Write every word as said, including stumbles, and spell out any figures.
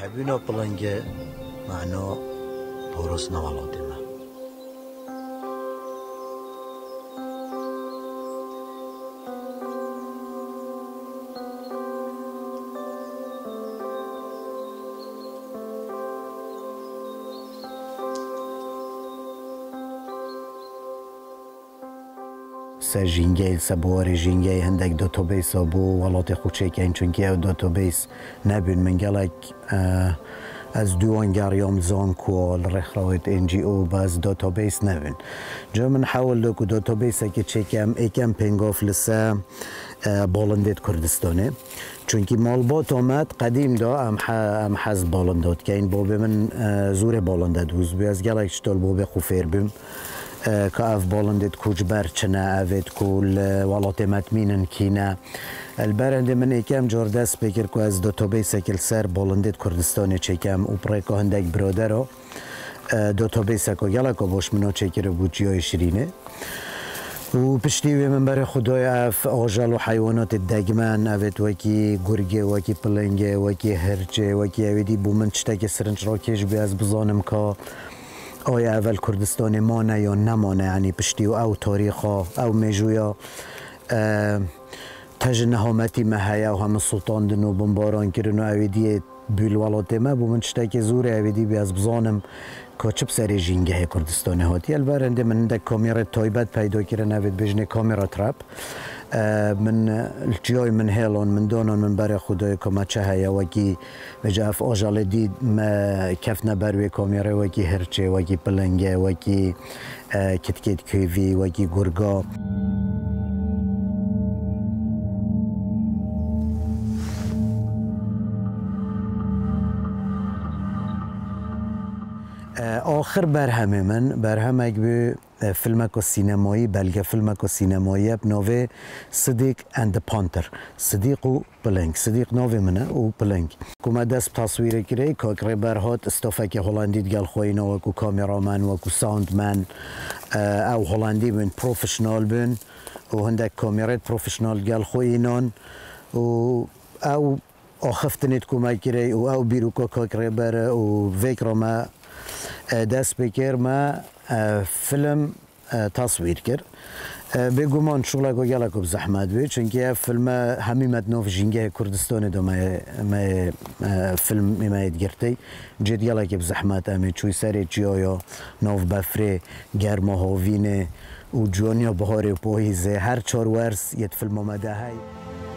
حبينا بلنجة معنا بورسنا ولادنا. سجینگی سبواری جینگی هندک داتابیس آبو ولات خوچه که این چونکی او داتابیس نبین من گلک از دوانگاریام زان کوال رخراویت انجی او باز داتابیس نبین جا من حاول دو که داتابیس که چکم ایکم پنگاف لسه بالندت کردستانه چونکی مالبات آمد قدیم دا ام حز بالندات که این بابه من زور بالندت وز بیاز گلک چطور بابه خوفیر بیم که اف بالندت کوچبر چنه اوید کل ولات متمینن کینه البرنده من ایکم جور دست بکر که از داتابیس کل سر بالندت کردستانی چکم و پریکا هندک برادر داتابیس که گلکا باش منو چکر بود جای شرینه و پشتی من برای خدای اف آجال و حیوانات دگمن اوید وکی گرگه وکی پلنگه وکی هرچه وکی اویدی بو من چتک سرنج راکش بی از بزانم که آیا اول کردستان مانه یا نمانه یعنی پشتی و او تاریخا او میجویا تجنه همتی مهیا و همه سلطان دنو بمباران کرن و اویدی بیل ولات ما بو من چتک زور اویدی بی از بزانم که چه بسری جینگه کردستان هاتی البرنده من ده کامیرا تایبت پیدا کرن اوید بجنه کامیرا تراب من الجای من هیلون من دونن من برای خدای که ما چه هیا وکی بجاف آجال دید ما کفنا بروی کامیرا وکی هرچه وکی پلنگه وکی کتکت کیوی وکی گرگا آخر برهمه من برهمه به فیلمک سینمایی بلکه فیلمک سینمایی بنوی صدیق اند پانتر صدیق و پلنگ صدیق نوی منه و پلنگ کما دست تصویر کری که برهات استافک هلندی گل خوینا و کو کامرامن و کو ساوندمن او هلندی بین پروفشنال بین و هندک کامیرات پروفشنال گل خوینان و او آخفتنیت کما کری و او بیروکا که بر و فکر ما دست بکر ما فیلم تصویر کرد بگمان شغل کو گلا کو زحمت بی چونکه فیلم همی مدنوف جینگه کردستان دو ما ما فیلم ما ادگرتی جد گلا که زحمت امی چوی سری چیا نوف بفره گرما هاوینه و جوانیا بهاری پاییزه هر چهار ورس یه فیلم آمده های